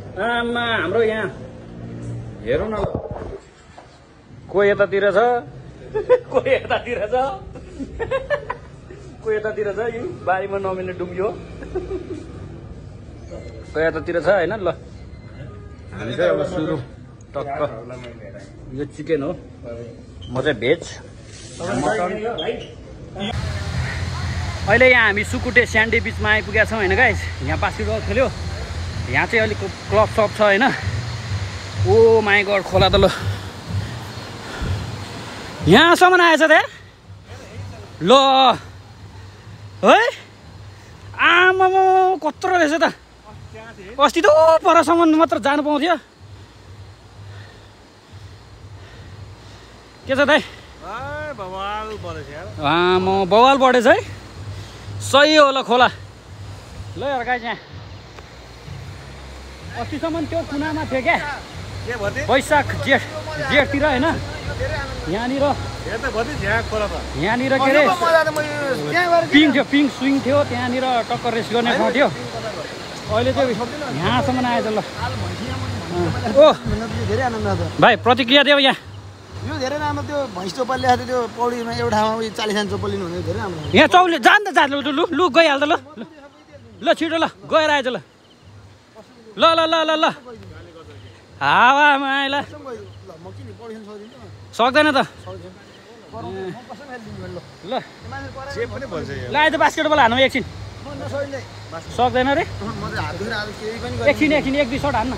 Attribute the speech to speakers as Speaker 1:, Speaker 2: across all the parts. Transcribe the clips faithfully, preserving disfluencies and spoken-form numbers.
Speaker 1: आमा हाम्रो यहाँ हेरौँ न को यतातिर छ को यतातिर छ को यतातिर छ यो बारीमा नमिल्ने डुङ्ग्यो को यतातिर छ होइन ल हामी चाहिँ अब सुरु टक्क यो चिकन हो म चाहिँ भेज अहिले यहाँ हामी सुकुटे स्यान्डी बिचमा आइपुगेका छौँ होइन गाइस यहाँ बास्केटबल खेल्यो यहाँ चाहिँ अलिक क्लब सप छ होइन ओ माई गड खोला त ल यहाँसम्म आएछ त ल है आमा कत्रो रहेछ त अस्ति त परसम्म मात्र जानु पाउँथ्यो के छ दाइ आमा बवाल बढेछ है सही होला खोला ल यार गाइस यहाँ अस्तिसम्म त्यो कुनामा थियो क्या वैशाख जेठ जेठतिर होइन यहाँनिर यहाँनिर के अरे पिङ थियो पिङ स्विङ थियो त्यहाँनिर टक्कर रेस गर्ने ठाउँ थियो अहिले चाहिँ यहाँसम्म आएछ ल ओ भाइ प्रतिक्रिया देऊ यहाँ
Speaker 2: यो धेरै राम्रो त्यो भैँस चोपल ल्याएको थियो त्यो पौडीमा एउटा ठाउँमा चालिस चोपल लिनु हुँदै धेरै राम्रो
Speaker 1: यहाँ चौले जान त जानु लु लु गइहाल्छ ल ल छिटो ल गएर आएछ ल ल ल ल ल ल हावा माइला सक्दैन त ल ल आज बास्केटबल हान्नु एकछिन सक्दैन रे एकछिन एकछिन एक दुई सर्ट हान्न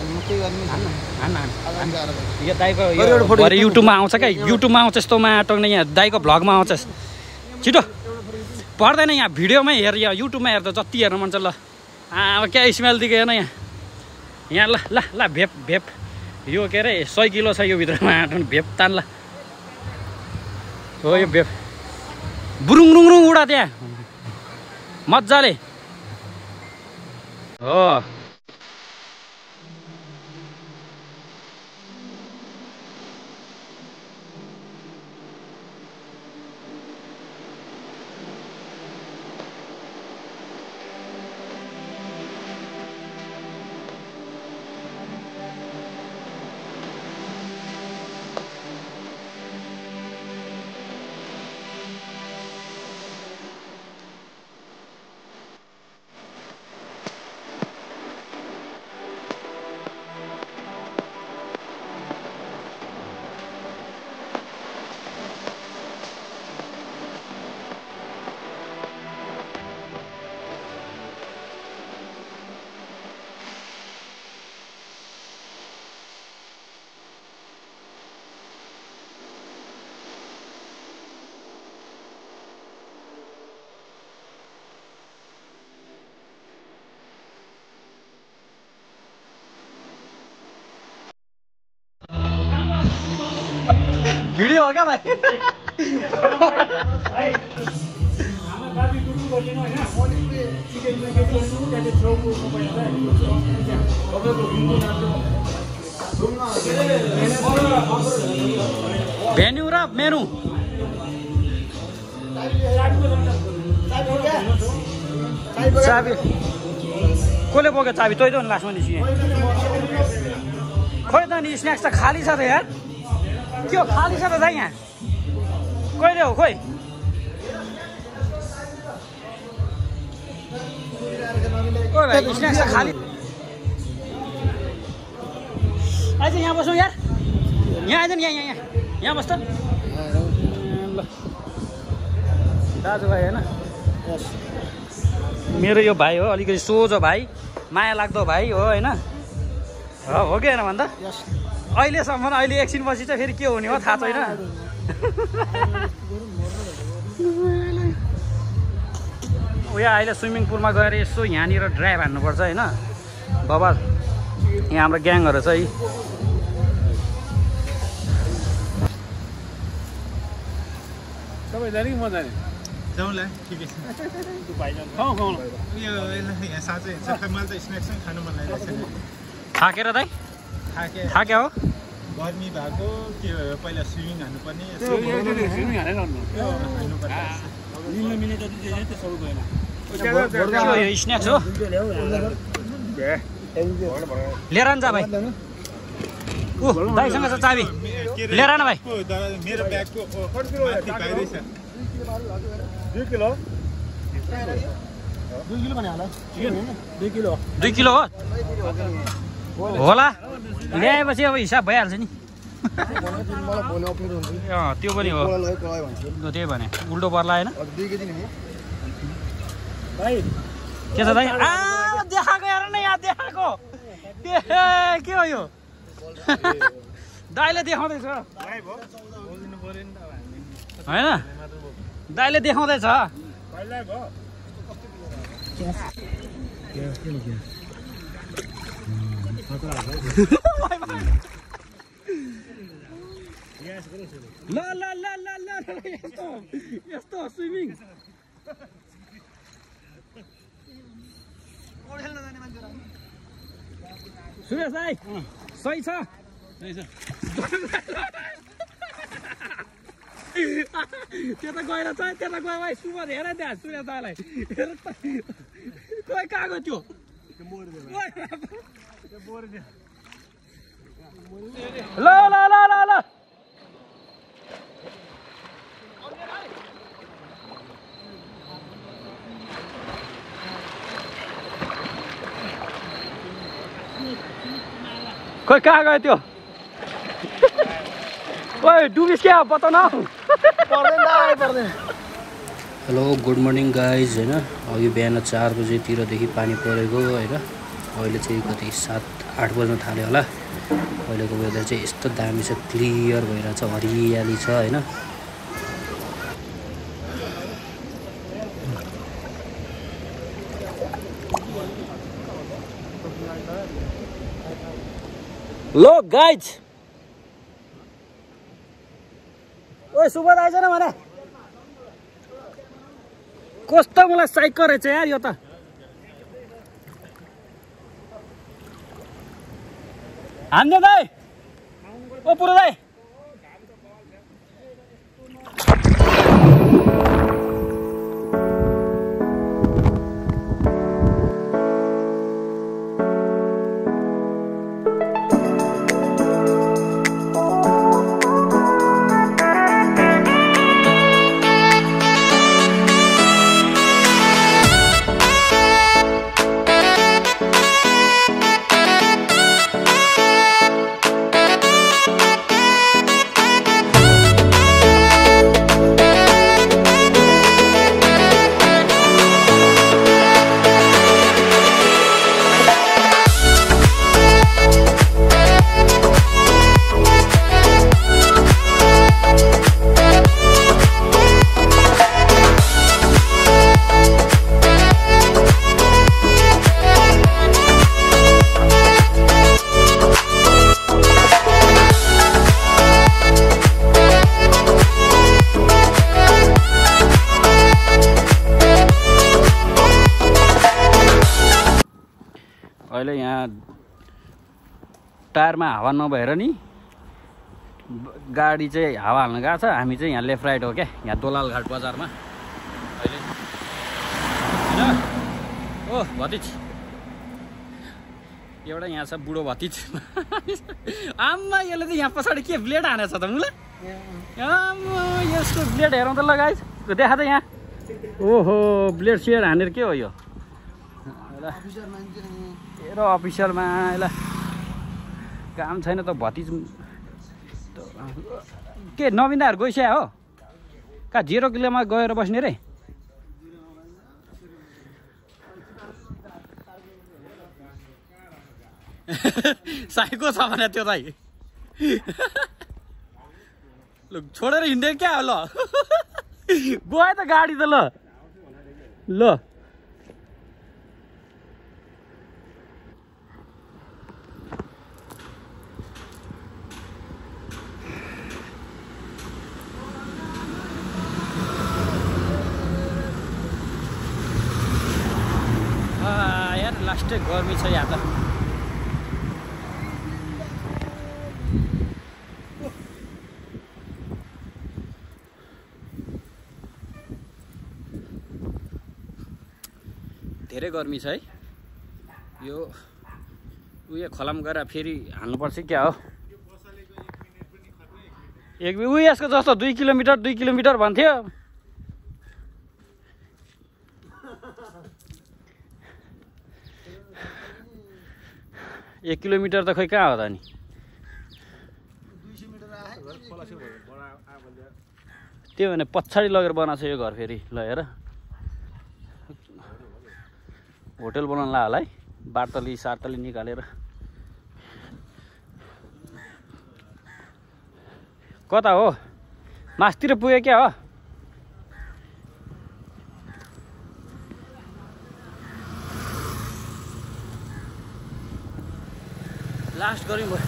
Speaker 1: यो दाइको भरे युट्युबमा आउँछ क्या युट्युबमा आउँछ यस्तोमा टक्ने यहाँ दाइको भ्लगमा आउँछ छिटो पर्दैन यहाँ भिडियोमै हेर यहाँ युट्युबमा हेर्दा जति हेर्नु मन छ ल अब क्या स्मेल दिएको हेर्न यहाँ यहाँ ल ल ल भेप भेप यो के अरे सय किलो छ यो भित्रमा भेप तान ल हो यो भेप बुरुङ रुङ रुङ उडा त्यहाँ मजाले हो
Speaker 2: भिडियो हो क्या भाइ
Speaker 1: भेन्यू र मेनु चाबी कसले बोक्यो चाबी तै त लास्टमा निस्किए खोइ त नि स्न्याक्स त खाली छ त यार के हो खाली छ त दाइ यहाँ कहिले हो खोइ स्न्याक्स त खाली आइज यहाँ बसौँ यार यहाँ आइज नि यहाँ यहाँ यहाँ यहाँ बस्छ ल दाजुभाइ होइन मेरो यो भाइ हो अलिकति सोझो भाइ माया लाग्दो भाइ हो होइन हो कि होइन भन्दा अहिलेसम्म अहिले एकछिन पछि चाहिँ फेरि के हुने हो थाहा छैन उयो अहिले स्विमिङ पुलमा गएर यसो यहाँनिर ड्राइभ हान्नुपर्छ होइन बाबा यहाँ हाम्रो ग्याङहरू छ है
Speaker 2: तपाईँ जाने कि म जाने
Speaker 3: जाउँला ठिकै छ
Speaker 2: खाउँ खाउँ
Speaker 3: यो यहाँ साँच्चै मलाई त स्न्याक्स पनि खानु मन लागिरहेको छ
Speaker 1: थाकेर दाइ
Speaker 3: थाके
Speaker 1: थाक्यो हो
Speaker 3: गर्मी भएको के भयो पहिला स्विमिङ हान्नुपर्ने
Speaker 2: स्विमिङ हानेर
Speaker 3: हान्नुपर्छ
Speaker 2: मिल्ने मिल्ने जति त्यो सबै गएन
Speaker 1: यो स्न्याक्स हो लिएर आउनु जा भाइ ऊ दाइसँग छ चाबी लिएर आउनु भाइ
Speaker 3: मेरो ब्यागको माथि पाइरहेछ
Speaker 2: दुई किलो दुई किलो भने होला दुई किलो
Speaker 1: दुई किलो हो होला ल्याएपछि अब हिसाब भइहाल्छ नि त्यो पनि हो त्यही भने उल्टो पर्ला होइन के छ दाइ आ देखाएको हेर न यहाँ देखाएको के हो यो दाइले देखाउँदैछ होइन दाइले देखाउँदैछ ल ल ल ल ल यस्तो यस्तो स्विमिङ सुरेश दाइ सही छ त्यता गएर चाहिँ त्यता गयो भाइ सुमन हेर त्यहाँ सुरेश दाइलाई हेर कोही कहाँ गयो त्यो ल ल ल ल ल खोइ कहाँ गयो त्यो ओइ डुबिस क्या बताउन
Speaker 4: हेलो गुड मर्निङ गाइज होइन अघि बिहान चार बजेतिरदेखि पानी परेको होइन अहिले चाहिँ कति सात आठ बज्न थाल्यो होला अहिलेको वेदर चाहिँ यस्तो दामी छ क्लियर भइरहेछ हरियाली छ होइन
Speaker 1: लो गाइज ओइ सुबोध आइज न भने कस्तो मलाई साइक रहेछ यार यो त हान्दै दाइ ओ पुरो दाइ अहिले यहाँ टायरमा हावा नभएर नि गाडी चाहिँ हावा हाल्न गएको छ हामी चाहिँ यहाँ लेफ्ट राइट हो क्या यहाँ दोलाल घाट बजारमा अहिले होइन ओ भतिज एउटा यहाँ छ बुढो भतिज आम्मा यसले चाहिँ यहाँ पछाडि के ब्लेड हानेछ त मलाई आम्मा यसको ब्लेड हेरौँ त लगाइस देखा त यहाँ ओहो ब्लेड सेयर हानेर के हो यो र अफिसियलमा ल काम छैन त भतिज के नवीनदाहरू गइसक्यो हो कहाँ जेरो किलोमा गएर बस्ने रे साइको छ भने त्यो दाइ ल छोडेर हिँड्दै क्या हो ल गयो त गाडी त ल ल लास्टै गर्मी छ यहाँ त धेरै गर्मी छ है यो उयो खोलामा गएर फेरि हाल्नुपर्छ क्या हो एक उयो यसको जस्तो दुई किलोमिटर दुई किलोमिटर भन्थ्यो एक किलोमिटर त खोइ कहाँ हो त नि त्यो भने पछाडि लगेर बनाएको छ यो घर फेरि ल हेर होटल बनाउन ला होला है बाटली सार्तली निकालेर कता हो मासतिर पुग्यो क्या हो लास्ट गऱ्यौँ भयो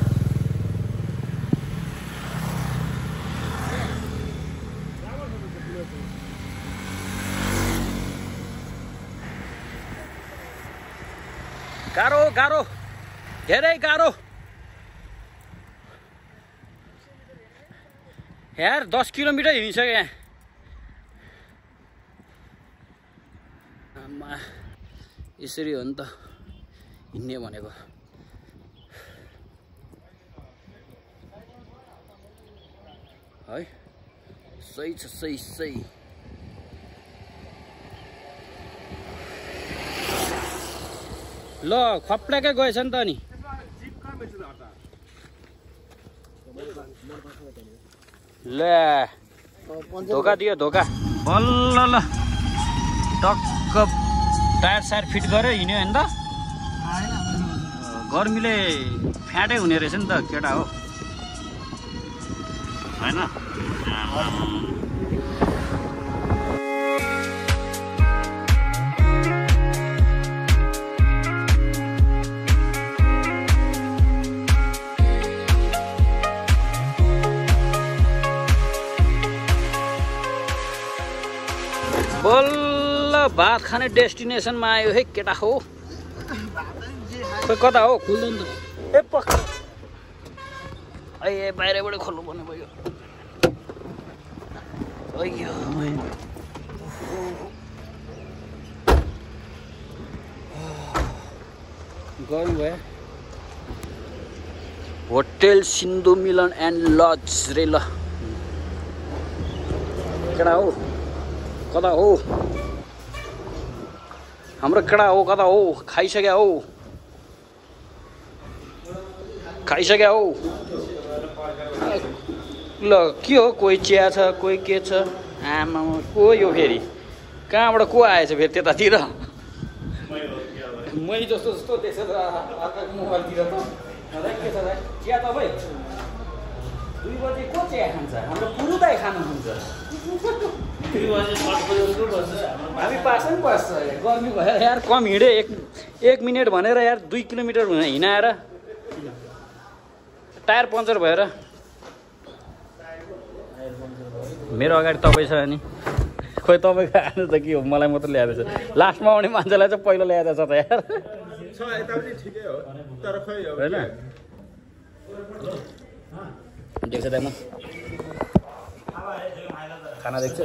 Speaker 1: गाह्रो गाह्रो धेरै गाह्रो यार दस किलोमिटर हिँडिसक्यो यहाँ आमा यसरी हो नि त हिँड्ने भनेको है सही छ सही सही ल खप्लाकै गएछ नि त नि ल धोका दियो धोका बल्ल ल टक्क टायर सायर फिट गरेर हिँड्यो होइन त गर्मीले फ्याटै हुने रहेछ नि त केटा हो होइन बल्ल भात खाने डेस्टिनेसनमा आयो है केटा हो खोइ कता हो खुल्दैन त ए पक्क ए बाहिरबाट खोल्नु पर्ने भयो गरौँ भयो hotel Sindhu Milan and lodge रे ल केटा हो कता हो हाम्रो केटा हो कता हो खाइसक्या हो खाइसक्या हो ल के हो कोही चिया छ कोही के छ आमा को यो फेरि कहाँबाट को आएछ फेरि त्यतातिर मै जस्तो जस्तो देख्छ त अर्काको मोबाइलतिर त के छ चिया तपाईँ दुई बजे को चिया खान्छ हाम्रो पुरुदाई खानुहुन्छ हामी पास पनि पर्छ गर्मी भयो यार कम हिँडे एक एक मिनट भनेर यार दुई किलोमिटर हिँडाएर टायर पङ्चर भएर मेरो अगाडि तपाईँ छ अनि खोइ तपाईँको आएर त के हो मलाई मात्र ल्याएको छ लास्टमा आउने मान्छेलाई चाहिँ पहिलो ल्याएको छ त यार होइन देख्छ त म खाना देख्छ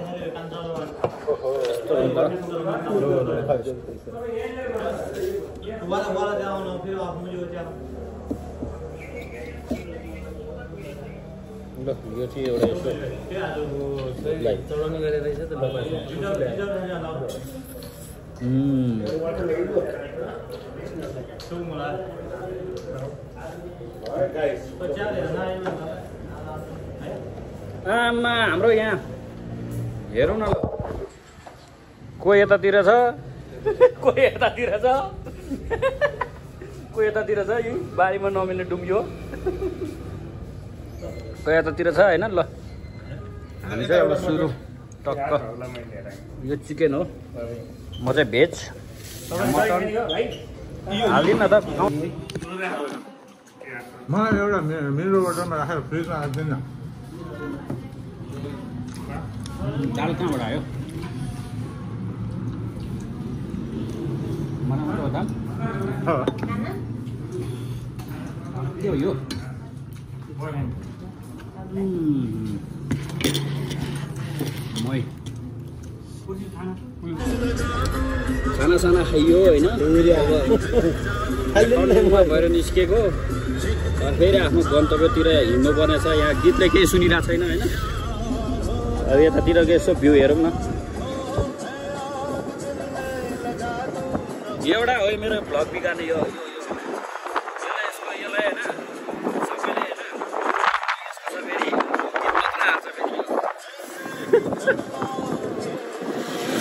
Speaker 1: ल यो चाहिँ एउटा यसो चलाउने गरेर रहेछ त आमा हाम्रो यहाँ हेरौँ न ल कोही यतातिर छ कोही यतातिर छ कोही यतातिर छ यी बारीमा नमिल्ने डुङ्ग्यो कोही यतातिर छ होइन ल हामी चाहिँ अब सुरु टक्क यो चिकन हो म चाहिँ भेज मटन हालिदिनु न त
Speaker 3: मलाई एउटा मेरोबाट राखेर फ्रिजमा हालिदिनु न
Speaker 1: दाल कहाँबाट आयो मलाई मात्र हो दाल के हो यो मै खाना साना खाइयो होइन अब भएर निस्केको फेरि आफ्नो गन्तव्यतिर हिँड्नुपर्ने छ। यहाँ गीतले केही सुनिरहेको छैन होइन। अब यतातिरको यसो भ्यू हेरौँ न। एउटा हो मेरो भ्लग बिगार्ने यो